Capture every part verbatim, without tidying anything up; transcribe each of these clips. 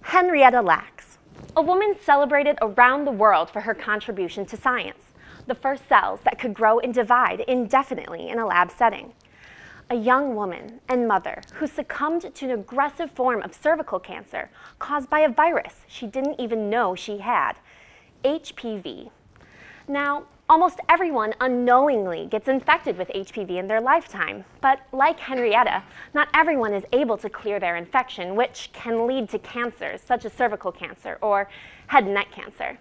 Henrietta Lacks, a woman celebrated around the world for her contribution to science, the first cells that could grow and divide indefinitely in a lab setting. A young woman and mother who succumbed to an aggressive form of cervical cancer caused by a virus she didn't even know she had, H P V. Now, almost everyone unknowingly gets infected with H P V in their lifetime, but like Henrietta, not everyone is able to clear their infection, which can lead to cancers such as cervical cancer or head and neck cancer.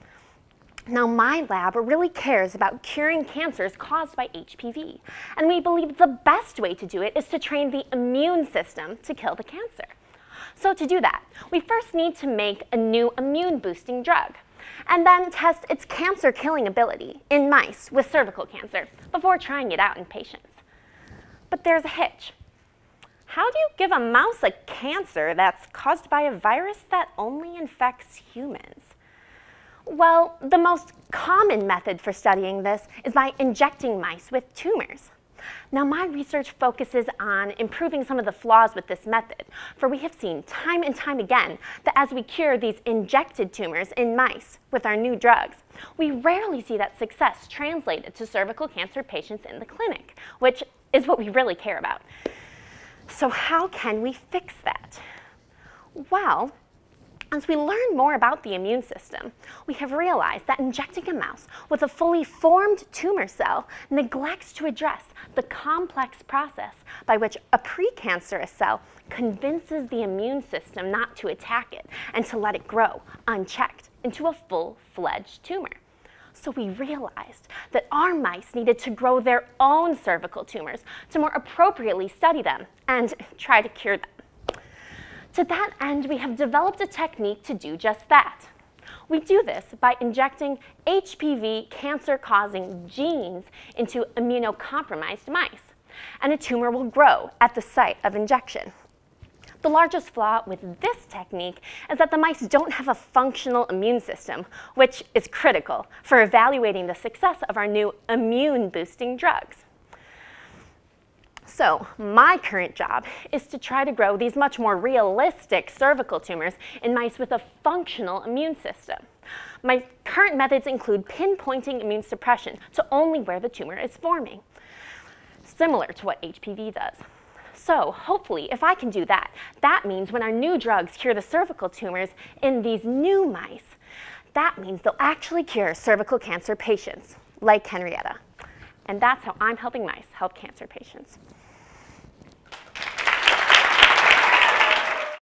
Now, my lab really cares about curing cancers caused by H P V, and we believe the best way to do it is to train the immune system to kill the cancer. So to do that, we first need to make a new immune-boosting drug, and then test its cancer-killing ability in mice with cervical cancer before trying it out in patients. But there's a hitch. How do you give a mouse a cancer that's caused by a virus that only infects humans? Well, the most common method for studying this is by injecting mice with tumors. Now, my research focuses on improving some of the flaws with this method, for we have seen time and time again that as we cure these injected tumors in mice with our new drugs, we rarely see that success translated to cervical cancer patients in the clinic, which is what we really care about. So how can we fix that? Well, as we learn more about the immune system, we have realized that injecting a mouse with a fully formed tumor cell neglects to address the complex process by which a precancerous cell convinces the immune system not to attack it and to let it grow unchecked into a full-fledged tumor. So we realized that our mice needed to grow their own cervical tumors to more appropriately study them and try to cure them. To that end, we have developed a technique to do just that. We do this by injecting H P V cancer-causing genes into immunocompromised mice, and a tumor will grow at the site of injection. The largest flaw with this technique is that the mice don't have a functional immune system, which is critical for evaluating the success of our new immune-boosting drugs. So my current job is to try to grow these much more realistic cervical tumors in mice with a functional immune system. My current methods include pinpointing immune suppression to only where the tumor is forming, similar to what H P V does. So hopefully, if I can do that, that means when our new drugs cure the cervical tumors in these new mice, that means they'll actually cure cervical cancer patients, like Henrietta. And that's how I'm helping mice help cancer patients.